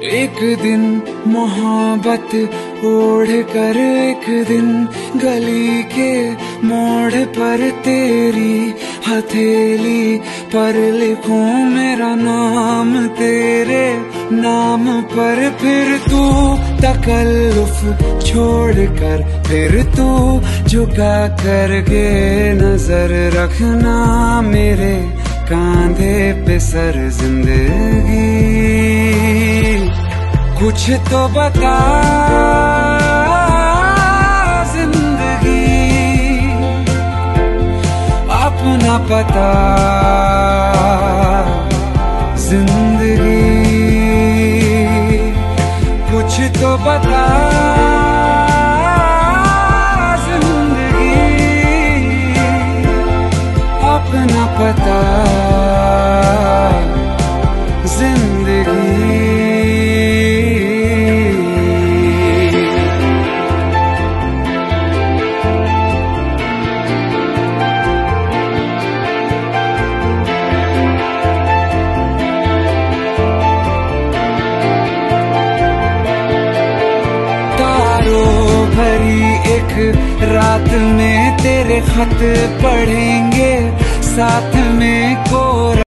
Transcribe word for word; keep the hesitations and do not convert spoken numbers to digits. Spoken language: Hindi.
एक दिन मोहब्बत ओढ़ कर एक दिन गली के मोड़ पर तेरी हथेली पर लिखूं मेरा नाम तेरे नाम पर। फिर तू तकल्लुफ छोड़ कर फिर तू झुका करके नजर रखना मेरे कांधे पे सर जिंदगी। कुछ तो बता जिंदगी अपना पता जिंदगी। कुछ तो बता जिंदगी अपना पता जिंदगी। भरी एक रात में तेरे खत पढ़ेंगे साथ में।